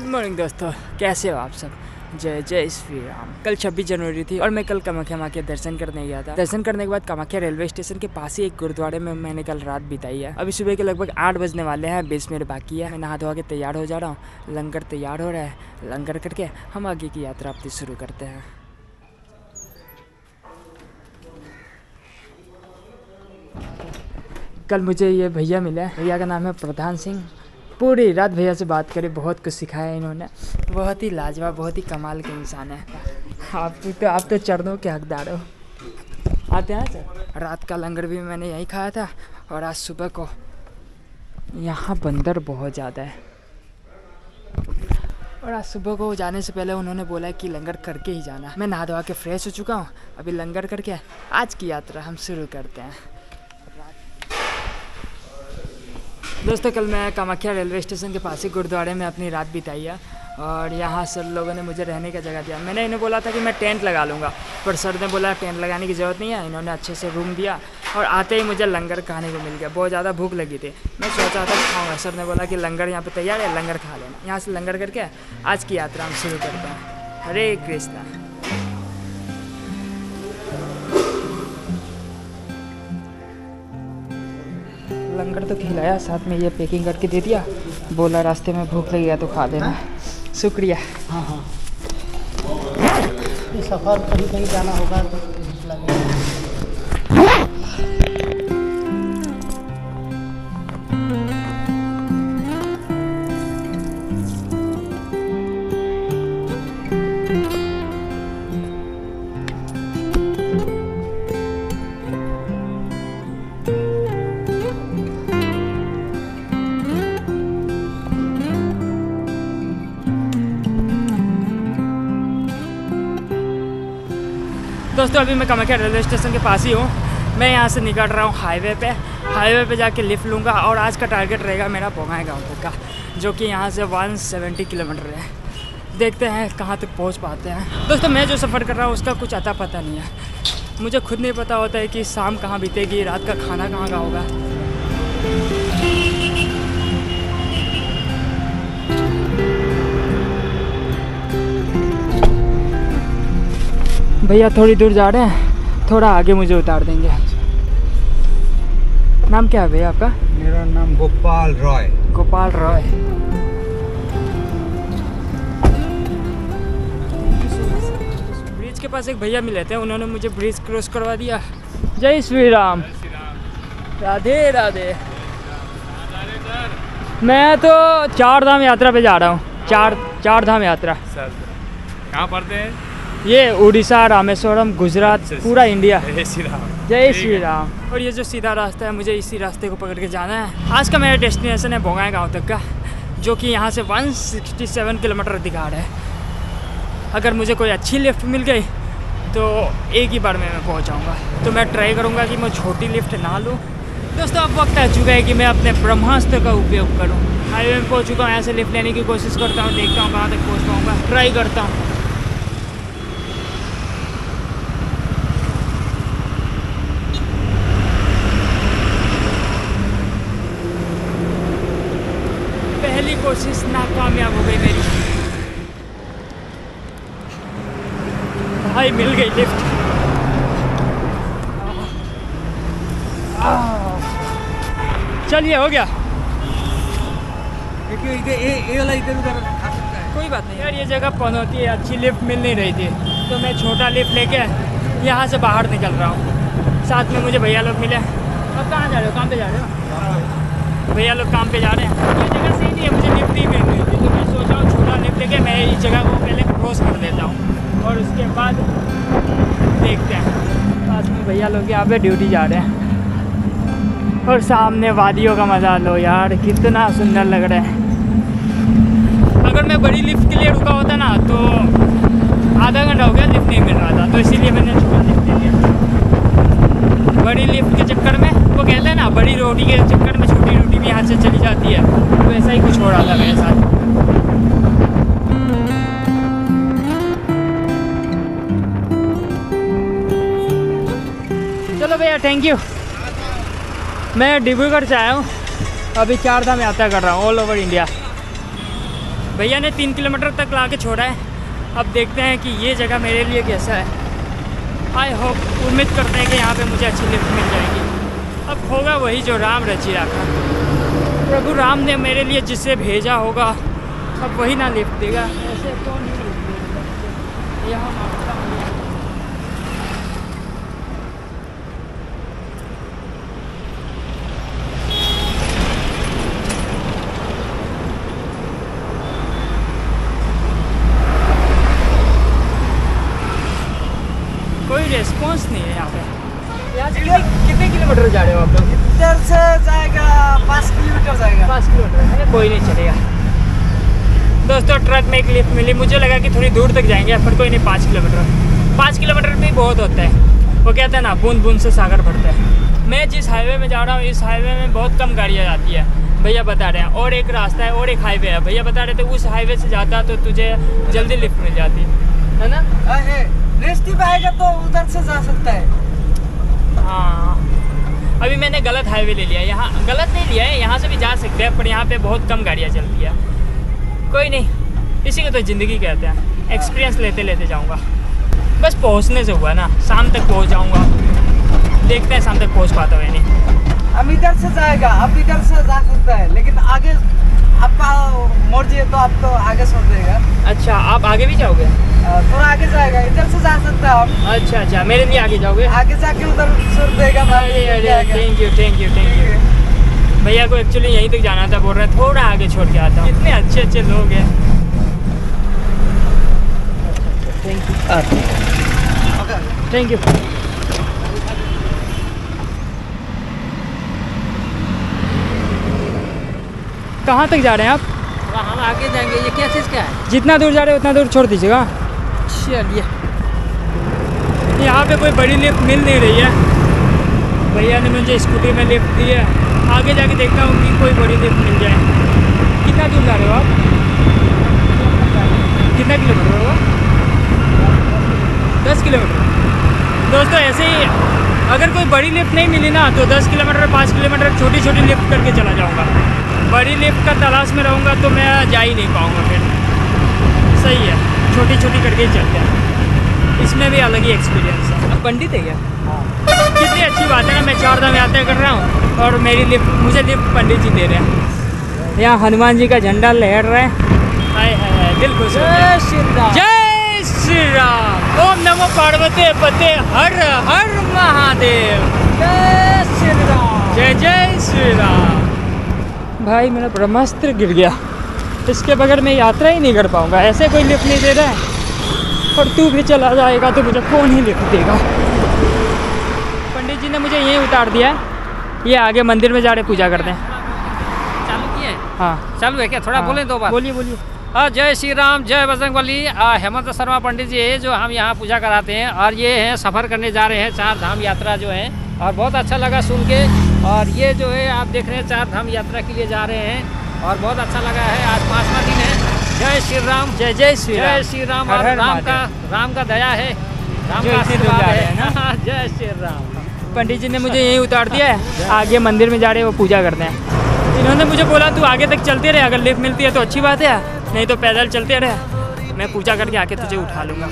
Morning दोस्तों, कैसे हो आप सब। जय जय श्री राम। कल 26 जनवरी थी और मैं कल कामाख्या माँ के दर्शन करने गया था। दर्शन करने के बाद कामाख्या रेलवे स्टेशन के पास ही एक गुरुद्वारे में मैंने कल रात बिताई है। अभी सुबह के लगभग 8 बजने वाले हैं, 20 मिनट बाकी है। मैं नहा धोवा के तैयार हो जा रहा हूँ। लंगर तैयार हो रहा है, लंगर करके हम आगे की यात्रा अपनी शुरू करते हैं। कल मुझे ये भैया मिले, भैया का नाम है प्रधान सिंह। पूरी रात भैया से बात करी, बहुत कुछ सिखाया इन्होंने। बहुत ही लाजवाब, बहुत ही कमाल के इंसान है। आप तो चरणों के हकदार हो। आते हैं सर। रात का लंगर भी मैंने यहीं खाया था और आज सुबह को यहाँ बंदर बहुत ज़्यादा है। और आज सुबह को जाने से पहले उन्होंने बोला कि लंगर करके ही जाना। मैं नहा धोवा के फ्रेश हो चुका हूँ, अभी लंगर करके आज की यात्रा हम शुरू करते हैं। दोस्तों, कल मैं कामाख्या रेलवे स्टेशन के पास ही गुरुद्वारे में अपनी रात बिताई है और यहाँ सर लोगों ने मुझे रहने का जगह दिया। मैंने इन्हें बोला था कि मैं टेंट लगा लूँगा, पर सर ने बोला टेंट लगाने की ज़रूरत नहीं है। इन्होंने अच्छे से रूम दिया और आते ही मुझे लंगर खाने को मिल गया। बहुत ज़्यादा भूख लगी थी, मैं सोचा था खाऊँगा। सर ने बोला कि लंगर यहाँ पर तैयार है, लंगर खा लेना। यहाँ से लंगर करके आज की यात्रा हम शुरू करते हैं। हरे कृष्णा। लंगर तो खिलाया, साथ में ये पैकिंग करके दे दिया। बोला रास्ते में भूख लगेगा तो खा लेना। शुक्रिया। हाँ, ये सफ़र कहीं कहीं जाना होगा तो भूख लगेगा। दोस्तों, अभी मैं कामाख्या रेलवे स्टेशन के पास ही हूँ। मैं यहाँ से निकल रहा हूँ हाईवे पे जाके लिफ्ट लूँगा और आज का टारगेट रहेगा मेरा बोंगाई गाँव तक का, जो कि यहाँ से 170 किलोमीटर है। देखते हैं कहाँ तक पहुँच पाते हैं। दोस्तों, मैं जो सफ़र कर रहा हूँ उसका कुछ अता पता नहीं है। मुझे खुद नहीं पता होता है कि शाम कहाँ बीतेगी, रात का खाना कहाँ का होगा। भैया थोड़ी दूर जा रहे हैं, थोड़ा आगे मुझे उतार देंगे। नाम क्या है भैया आपका? मेरा नाम गोपाल रॉय। गोपाल रॉय। ब्रिज के पास एक भैया मिले थे, उन्होंने मुझे ब्रिज क्रॉस करवा दिया। जय श्री राम। राधे राधे। मैं तो 4 धाम यात्रा पे जा रहा हूँ। चार धाम यात्रा। सर कहाँ पढ़ते हैं? ये उड़ीसा, रामेश्वरम, गुजरात, पूरा इंडिया। जय श्री राम। जय श्री राम। और ये जो सीधा रास्ता है, मुझे इसी रास्ते को पकड़ के जाना है। आज का मेरा डेस्टिनेशन है बोंगाई गाँव तक का, जो कि यहाँ से 167 किलोमीटर दिखा रहा है। अगर मुझे कोई अच्छी लिफ्ट मिल गई तो एक ही बार में मैं पहुँच जाऊँगा। तो मैं ट्राई करूँगा कि मैं छोटी लिफ्ट ना लूँ। दोस्तों, अब वक्त आ चुका है कि मैं अपने ब्रह्मास्त्र का उपयोग करूँ। हाईवे में पहुँच चुका हूँ, यहाँ से लिफ्ट लेने की कोशिश करता हूँ, देखता हूँ कहाँ तक पहुँच पाऊँगा, ट्राई करता हूँ। पहली कोशिश नाकामयाब हो गई मेरी। भाई मिल गई लिफ्ट। चलिए, हो गया। कोई बात नहीं यार, ये जगह पनौती है, अच्छी लिफ्ट मिल नहीं रही थी तो मैं छोटा लिफ्ट लेके यहाँ से बाहर निकल रहा हूँ। साथ में मुझे भैया लोग मिले। अब कहाँ जा रहे हो? काम पे जा रहे हो? भैया लोग काम पे जा रहे हैं। ये जगह सही नहीं है, मुझे लिफ्ट ही मिल रही थी तो मैं सोच रहा हूँ छोटा लिफ्ट लेके मैं इस जगह को पहले क्रॉस कर देता हूँ और उसके बाद देखते हैं। पास में भैया लोग यहाँ पे ड्यूटी जा रहे हैं और सामने वादियों का मजा लो यार, कितना सुंदर लग रहा है। अगर मैं बड़ी लिफ्ट के लिए रुका होता ना तो आधा घंटा हो गया, लिफ्ट नहीं मिल रहा था, तो इसीलिए मैंने छोटा लिफ्ट ले लिया। बड़ी लिफ्ट के चक्कर में, वो कहते हैं ना, बड़ी रोटी के चक्कर में छोटी रोटी भी हाथ से चली जाती है, तो ऐसा ही कुछ हो रहा था मेरे साथ। चलो भैया, थैंक यू। मैं डिब्रूगढ़ से आया हूँ, अभी 4 धाम यात्रा कर रहा हूँ ऑल ओवर इंडिया। भैया ने 3 किलोमीटर तक ला के छोड़ा है। अब देखते हैं कि ये जगह मेरे लिए कैसा है। आई होप, उम्मीद करते हैं कि यहाँ पे मुझे अच्छी लिफ्ट मिल जाएगी। अब होगा वही जो राम रची रखा, प्रभु राम ने मेरे लिए जिसे भेजा होगा, अब वही ना लिफ्ट देगा। ऐसे कौन ही लिफ्ट देगा? यहाँ मांगता हूँ। कोई रेस्पॉन्स नहीं है यहाँ पे। यहाँ से कितने किलोमीटर जा रहे हो आप लोग? इधर से जाएगा 5 किलोमीटर जाएगा। 5 किलोमीटर है, कोई नहीं चलेगा। दोस्तों ट्रक में एक लिफ्ट मिली, मुझे लगा कि थोड़ी दूर तक जाएंगे, पर कोई नहीं। 5 किलोमीटर 5 किलोमीटर भी बहुत होता है। वो कहते हैं ना, बूंद बूंद से सागर भरता है। मैं जिस हाईवे में जा रहा हूँ, इस हाईवे में बहुत कम गाड़ियाँ जाती है। भैया बता रहे हैं, और एक रास्ता है और एक हाईवे है। भैया बता रहे थे उस हाईवे से जाता तो तुझे जल्दी लिफ्ट मिल जाती है ना। नेक्स्ट पे आएगा तो उधर से जा सकता है। हाँ, अभी मैंने गलत हाईवे ले लिया। यहाँ गलत नहीं लिया है, यहाँ से भी जा सकते हैं, पर यहाँ पे बहुत कम गाड़ियाँ चलती है। कोई नहीं, इसी को तो ज़िंदगी कहते हैं। एक्सपीरियंस लेते लेते जाऊँगा। बस पहुँचने से हुआ ना, शाम तक पहुँच जाऊँगा। देखते हैं शाम तक पहुँच पाता है नहीं। हम इधर से जाएगा, अब इधर से जा सकता है, लेकिन आगे आपका मर्जी है तो आप तो आगे छोड़ देगा। अच्छा, आप आगे भी जाओगे? थोड़ा आगे जाएगा, इधर से जा सकता है आप। अच्छा अच्छा, मेरे लिए आगे जाओगे? आगे जाके उधर छोड़ देगा। Thank you thank you thank you. भैया को एक्चुअली यहीं तक जाना था, बोल रहे हैं थोड़ा आगे छोड़ के आता हूँ। कितने अच्छे अच्छे लोग हैं। Thank you. कहाँ तक जा रहे हैं आप? हम आगे जाएंगे। ये क्या चीज़ का है? जितना दूर जा रहे हो उतना दूर छोड़ दीजिएगा। चलिए। यहाँ पे कोई बड़ी लिफ्ट मिल नहीं रही है। भैया ने मुझे स्कूटी में लिफ्ट दी है। आगे जाके देखता हूँ कि कोई बड़ी लिफ्ट मिल जाए। कितना दूर जा रहे हो आप? कितना किलोमीटर होगा? 10 किलोमीटर। दोस्तों ऐसे ही अगर कोई बड़ी लिफ्ट नहीं मिली ना, तो 10 किलोमीटर 5 किलोमीटर छोटी छोटी लिफ्ट करके चला जाऊँगा। बड़ी लिफ्ट का तलाश में रहूँगा तो मैं जा ही नहीं पाऊँगा फिर। सही है, छोटी छोटी करके ही चलते हैं। इसमें भी अलग ही एक्सपीरियंस है। अब पंडित है क्या? कितनी अच्छी बात है ना, मैं 4 धाम यात्रा कर रहा हूँ और मुझे लिफ्ट पंडित जी दे रहे हैं। यहाँ हनुमान जी का झंडा लहर रहा है। हाय हाय, दिल खुश हो गया। जय श्री राम। जय श्री राम। ओम नमो पार्वती पते हर हर महादेव। जय श्री राम। जय जय श्री राम। भाई मेरा ब्रह्मास्त्र गिर गया, इसके बगैर मैं यात्रा ही नहीं कर पाऊँगा। ऐसे कोई लिफ्ट नहीं दे रहा है, और तू भी चला जाएगा तो मुझे कौन ही लिफ्ट देगा। पंडित जी ने मुझे यहीं उतार दिया है। ये आगे मंदिर में जा रहे पूजा करते हैं। चालू किए? हाँ चालू है क्या? थोड़ा हाँ, बोले दो बार। बोलिए बोलिए। हाँ, जय श्री राम, जय बजरंगबली। हेमंत शर्मा पंडित जी है जो हम यहाँ पूजा कराते हैं, और ये हैं सफ़र करने जा रहे हैं 4 धाम यात्रा जो है, और बहुत अच्छा लगा सुन के। और ये जो है आप देख रहे हैं 4 धाम यात्रा के लिए जा रहे हैं, और बहुत अच्छा लगा है। आज 5वां दिन है। जय श्री राम। जय जय श्री राम। जय श्री राम। हर और हर राम का दया है, राम जो का इतनी दूर आशीर्वाद जा रहे है हैं ना। जय श्री राम। पंडित जी ने मुझे यहीं उतार दिया है। आगे मंदिर में जा रहे हैं, वो पूजा करते हैं। इन्होंने मुझे बोला तू आगे तक चलते रहे, अगर लिफ्ट मिलती है तो अच्छी बात है, नहीं तो पैदल चलते रहे। मैं पूजा करके आके तुझे उठा लूँगा।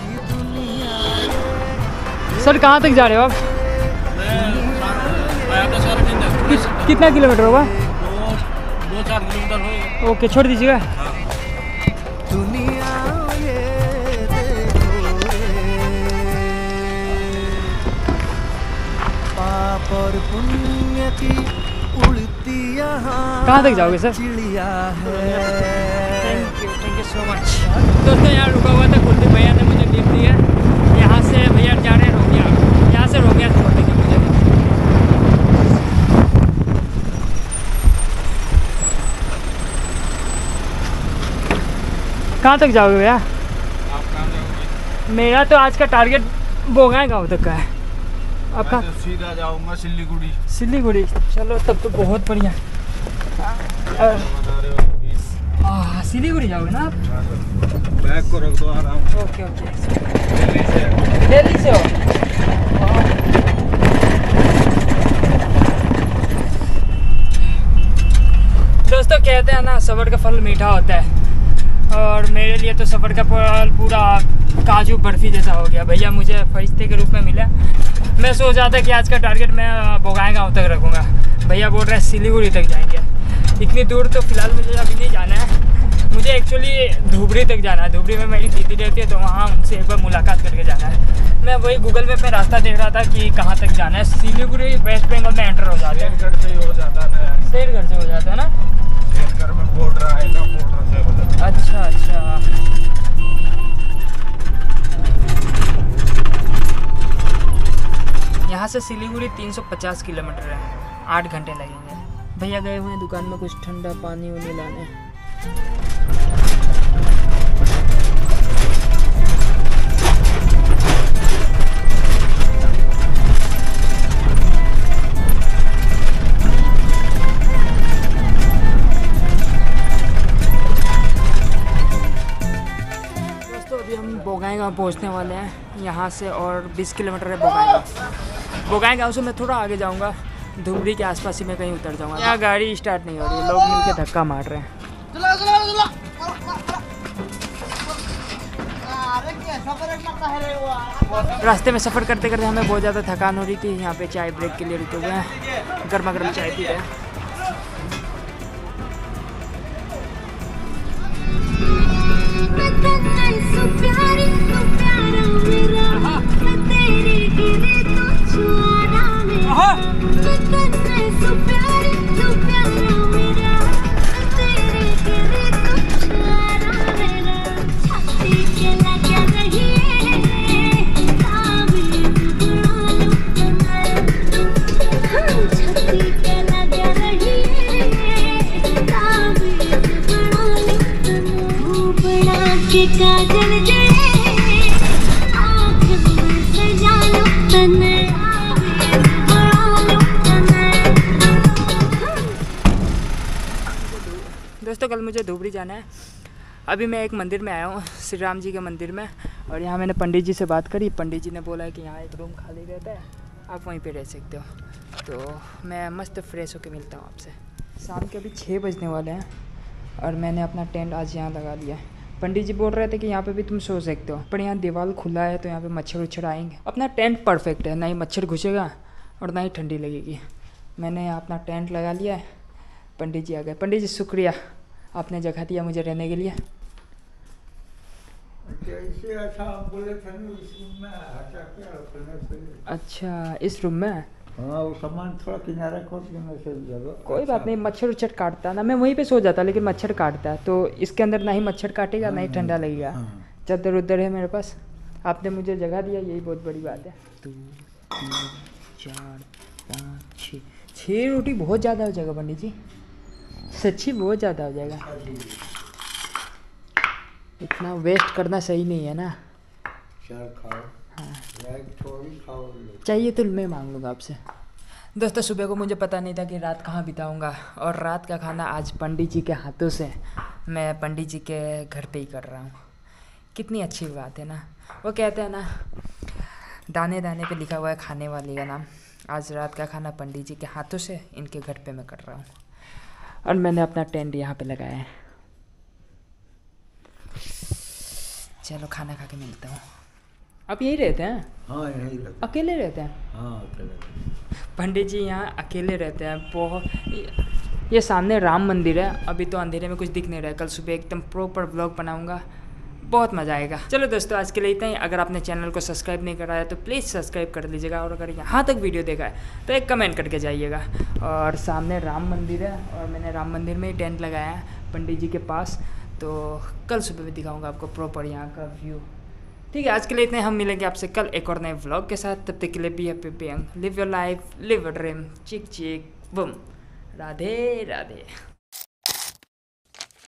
सर कहाँ तक जा रहे हो आप? कितना किलोमीटर होगा? 2-4 किलोमीटर हो। ओके, छोड़ दीजिएगा। पाप और पुण्य की उड़ती यहाँ कहाँ तक जाओगे सर? चिड़िया है। Thank you so much. दोस्तों यहाँ रुका हुआ था, कुलदीप भैया ने मुझे लिफ्ट दी है। यहाँ से भैया जा रहे हैं रोमिया, यहाँ से रोमिया छोड़ देंगे मुझे। कहाँ तक जाओगे भैया? आप कहाँ जाओगे? मेरा तो आज का टारगेट बोगाई गाँव तक का है। आपका? मैं तो सीधा जाऊँगा सिल्लीगुड़ी। सिल्लीगुड़ी? चलो तब तो बहुत बढ़िया। बता रहे हो 20। सिलीगुड़ी जाओगे ना आप? बैग को रख दो आराम से। Okay okay. दिल्ली से। दिल्ली से हो? दोस्तों कहते हैं ना, सब्र का फल मीठा होता है। और मेरे लिए तो सफ़र का पूरा काजू बर्फ़ी जैसा हो गया। भैया मुझे फरिश्ते के रूप में मिला। मैं सोच रहा था कि आज का टारगेट मैं बोगाईगांव तक रखूँगा। भैया बोल रहे हैं सिलीगुड़ी तक जाएंगे। इतनी दूर तो फ़िलहाल मुझे अभी नहीं जाना है। मुझे एक्चुअली धुबरी तक जाना है। धुबरी में मेरी दीदी रहती है तो वहाँ उनसे एक बार मुलाकात करके जाना है। मैं वही गूगल मैप में रास्ता देख रहा था कि कहाँ तक जाना है। सिलीगुड़ी वेस्ट बंगाल में एंटर हो जाता है। शेरगढ़ से ही हो जाता है। शेरगढ़ से हो जाता है ना। शेरगढ़ में बॉर्डर आएगा, बॉर्डर से हो जाता है। अच्छा अच्छा। यहाँ से सिलीगुड़ी 350 किलोमीटर है। 8 घंटे लगेंगे। भैया गए हुए हैं दुकान में कुछ ठंडा पानी वानी लाने। दोस्तों अभी हम बोगाईगांव पहुँचने वाले हैं। यहाँ से और 20 किलोमीटर है बोगाईगांव। बोगाईगांव से मैं थोड़ा आगे जाऊँगा। धुबरी के आसपास ही मैं कहीं उतर जाऊँगा। यहाँ गाड़ी स्टार्ट नहीं हो रही है। लोग मिलके धक्का मार रहे हैं। रास्ते में सफ़र करते करते हमें बहुत ज़्यादा थकान हो रही थी। यहाँ पे चाय ब्रेक के लिए रुके हुए हैं। गर्मा गर्म चाय पी रहे हैं। काजल जड़े आँख में सजा लो तने दोस्तों कल मुझे धुबरी जाना है। अभी मैं एक मंदिर में आया हूँ, श्री राम जी के मंदिर में। और यहाँ मैंने पंडित जी से बात करी। पंडित जी ने बोला है कि यहाँ एक रूम खाली रहता है, आप वहीं पे रह सकते हो। तो मैं मस्त फ्रेश होकर मिलता हूँ आपसे। शाम के अभी 6 बजने वाले हैं और मैंने अपना टेंट आज यहाँ लगा लिया है। पंडित जी बोल रहे थे कि यहाँ पे भी तुम सो सकते हो, पर यहाँ दीवार खुला है तो यहाँ पे मच्छर उच्छर आएंगे। अपना टेंट परफेक्ट है, ना ही मच्छर घुसेगा और ना ही ठंडी लगेगी। मैंने यहाँ अपना टेंट लगा लिया है। पंडित जी आ गए। पंडित जी शुक्रिया, आपने जगह दिया मुझे रहने के लिए। अच्छा इस रूम में? हाँ वो सामान थोड़ा किनारा खोद के मैं से जगह। कोई बात नहीं, मच्छर उच्छर काटता ना, मैं वहीं पे सो जाता, लेकिन मच्छर काटता है तो इसके अंदर ना ही मच्छर काटेगा ना ही ठंडा लगेगा। चादर उधर है मेरे पास, आपने मुझे जगह दिया, यही बहुत बड़ी बात है। 2 3 4 5 6 रोटी बहुत ज़्यादा हो जाएगा पंडित जी, सच्ची बहुत ज़्यादा हो जाएगा। इतना वेस्ट करना सही नहीं है ना। खाओ। हाँ खाओ। चाहिए तो मैं मांग लूँगा आपसे। दोस्तों सुबह को मुझे पता नहीं था कि रात कहाँ बिताऊँगा, और रात का खाना आज पंडित जी के हाथों से मैं पंडित जी के घर पे ही कर रहा हूँ। कितनी अच्छी बात है ना। वो कहते हैं ना, दाने दाने पे लिखा हुआ है खाने वाले का नाम। आज रात का खाना पंडित जी के हाथों से इनके घर पे मैं कर रहा हूँ, और मैंने अपना टेंट यहाँ पे लगाया है। चलो खाना खा के मिलता हूँ। आप यही रहते हैं? हाँ यही रहते। अकेले रहते हैं? हाँ अकेले। पंडित जी यहाँ अकेले रहते हैं। बहुत ये सामने राम मंदिर है। अभी तो अंधेरे में कुछ दिख नहीं रहा है। कल सुबह एकदम प्रॉपर व्लॉग बनाऊंगा, बहुत मज़ा आएगा। चलो दोस्तों आज के लिए इतना ही। अगर आपने चैनल को सब्सक्राइब नहीं करा है तो प्लीज़ सब्सक्राइब कर लीजिएगा, और अगर यहाँ तक वीडियो देखा है तो एक कमेंट करके जाइएगा। और सामने राम मंदिर है, और मैंने राम मंदिर में ही टेंट लगाया है पंडित जी के पास। तो कल सुबह भी दिखाऊंगा आपको प्रॉपर यहाँ का व्यू। ठीक है, आज के लिए इतने। हम मिलेंगे आपसे कल एक और नए व्लॉग के साथ। तब तक के लिए be happy, be young, live your life, live a dream, chick chick boom. Radhe Radhe.